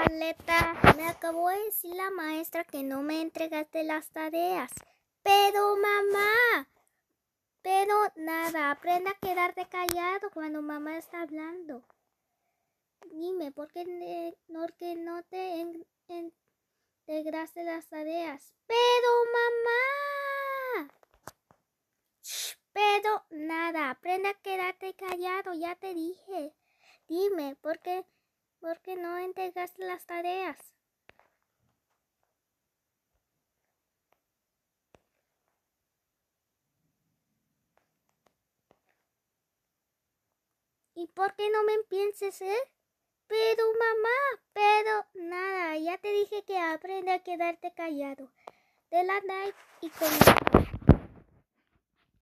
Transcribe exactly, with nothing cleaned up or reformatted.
Violeta, me acabó de decir la maestra que no me entregaste las tareas. Pero mamá, pero nada, aprenda a quedarte callado cuando mamá está hablando. Dime, ¿por qué, ne, ¿por qué no te en, en, integraste las tareas? Pero mamá, Shh, pero nada, aprenda a quedarte callado, ya te dije. Dime, ¿por qué, ¿por qué no entregaste las tareas? ¿Y por qué no me pienses, eh? Pero mamá, pero nada, ya te dije que aprende a quedarte callado. De la night y con